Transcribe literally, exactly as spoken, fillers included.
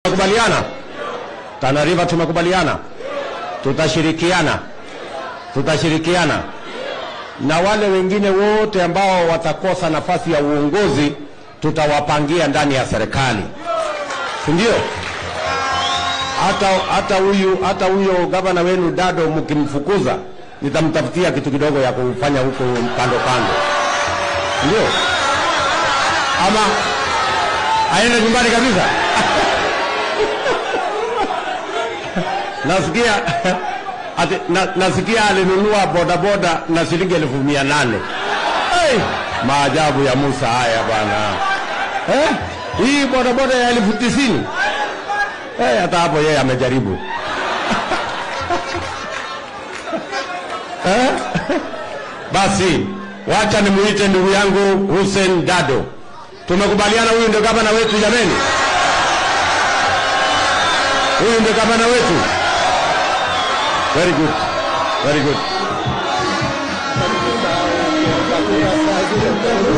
Tumekubaliana? Tana River tumekubaliana? Tutashirikiana. Tutashirikiana. Na wale wengine wote ambao watakosa nafasi ya uongozi tutawapangia ndani ya serikali. Ndio? Hata hata huyu hata huyo gavana wenu Dado mkimfukuza nitamtafutia kitu kidogo ya kufanya huko kando kando. Ndio? Ama aende nyumbani kabisa. Nasikia ati, na, nasikia alinunua boda boda na shilingi elfu mia nane. Hey, maajabu ya Musa haya bwana. Eh? Hii boda boda ya elfu tisini. Eh, hata hapo yeye amejaribu. Eh? Basi, wacha nimuite ndugu yangu Hussein Dado. Tumekubaliana huyu ndio gavana wetu jameni. Huyu ndio gavana wetu. Very good. Very good.